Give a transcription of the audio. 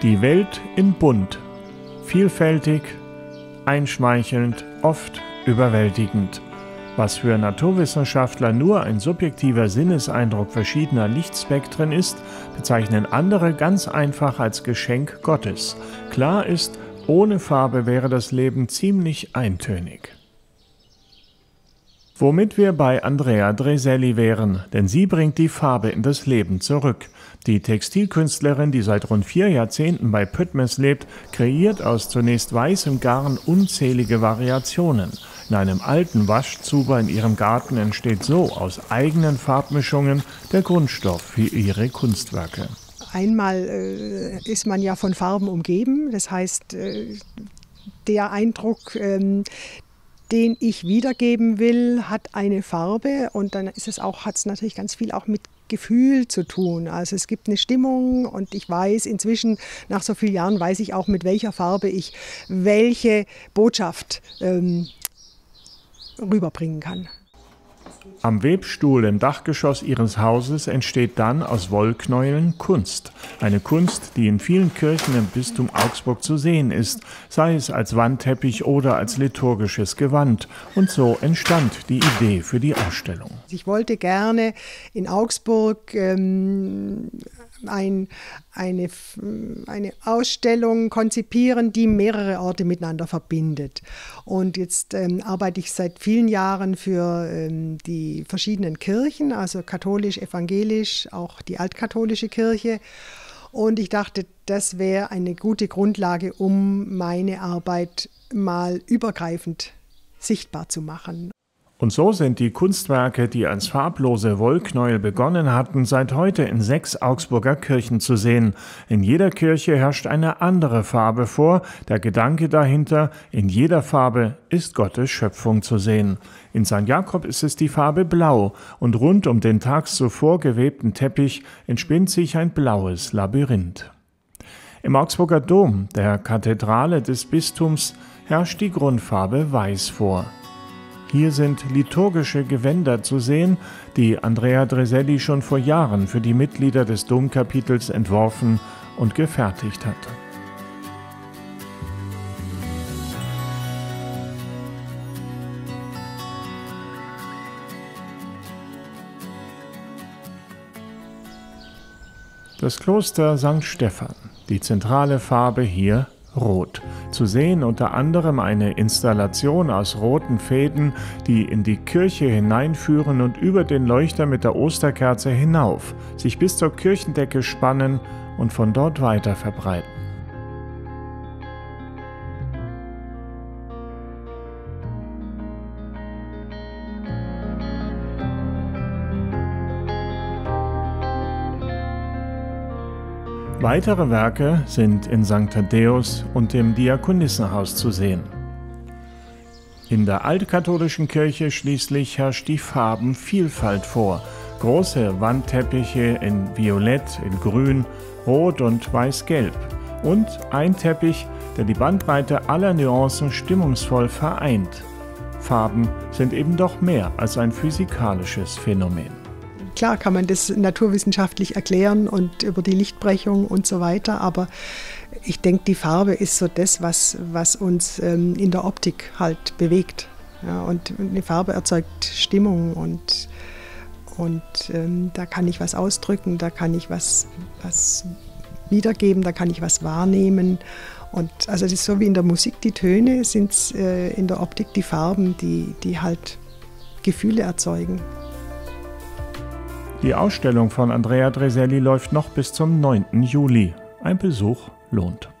Die Welt in bunt, vielfältig, einschmeichelnd, oft überwältigend. Was für Naturwissenschaftler nur ein subjektiver Sinneseindruck verschiedener Lichtspektren ist, bezeichnen andere ganz einfach als Geschenk Gottes. Klar ist, ohne Farbe wäre das Leben ziemlich eintönig. Womit wir bei Andrea Dreselli wären, denn sie bringt die Farbe in das Leben zurück. Die Textilkünstlerin, die seit rund 4 Jahrzehnten bei Püttmes lebt, kreiert aus zunächst weißem Garn unzählige Variationen. In einem alten Waschzuber in ihrem Garten entsteht so aus eigenen Farbmischungen der Grundstoff für ihre Kunstwerke. Einmal ist man ja von Farben umgeben, das heißt, der Eindruck, den ich wiedergeben will, hat eine Farbe und dann ist es auch, hat es natürlich ganz viel auch mit Gefühl zu tun. Also es gibt eine Stimmung und ich weiß inzwischen, nach so vielen Jahren, weiß ich auch, mit welcher Farbe ich welche Botschaft rüberbringen kann. Am Webstuhl im Dachgeschoss ihres Hauses entsteht dann aus Wollknäueln Kunst. Eine Kunst, die in vielen Kirchen im Bistum Augsburg zu sehen ist, sei es als Wandteppich oder als liturgisches Gewand. Und so entstand die Idee für die Ausstellung. Ich wollte gerne in Augsburg eine Ausstellung konzipieren, die mehrere Orte miteinander verbindet. Und jetzt arbeite ich seit vielen Jahren für die verschiedenen Kirchen, also katholisch, evangelisch, auch die altkatholische Kirche. Und ich dachte, das wäre eine gute Grundlage, um meine Arbeit mal übergreifend sichtbar zu machen. Und so sind die Kunstwerke, die als farblose Wollknäuel begonnen hatten, seit heute in 6 Augsburger Kirchen zu sehen. In jeder Kirche herrscht eine andere Farbe vor. Der Gedanke dahinter, in jeder Farbe ist Gottes Schöpfung zu sehen. In St. Jakob ist es die Farbe Blau und rund um den tags zuvor gewebten Teppich entspinnt sich ein blaues Labyrinth. Im Augsburger Dom, der Kathedrale des Bistums, herrscht die Grundfarbe Weiß vor. Hier sind liturgische Gewänder zu sehen, die Andrea Dreselli schon vor Jahren für die Mitglieder des Domkapitels entworfen und gefertigt hat. Das Kloster St. Stephan, die zentrale Farbe hier Rot. Zu sehen unter anderem eine Installation aus roten Fäden, die in die Kirche hineinführen und über den Leuchter mit der Osterkerze hinauf, sich bis zur Kirchendecke spannen und von dort weiter verbreiten. Weitere Werke sind in St. Thaddäus und dem Diakonissenhaus zu sehen. In der altkatholischen Kirche schließlich herrscht die Farbenvielfalt vor. Große Wandteppiche in Violett, in Grün, Rot und Weiß-Gelb. Und ein Teppich, der die Bandbreite aller Nuancen stimmungsvoll vereint. Farben sind eben doch mehr als ein physikalisches Phänomen. Klar kann man das naturwissenschaftlich erklären und über die Lichtbrechung und so weiter, aber ich denke, die Farbe ist so das, was uns in der Optik halt bewegt. Ja, und eine Farbe erzeugt Stimmung und da kann ich was ausdrücken, da kann ich was wiedergeben, da kann ich was wahrnehmen. Und also das ist so wie in der Musik, die Töne sind in der Optik die Farben, die halt Gefühle erzeugen. Die Ausstellung von Andrea Dreselli läuft noch bis zum 9. Juli. Ein Besuch lohnt.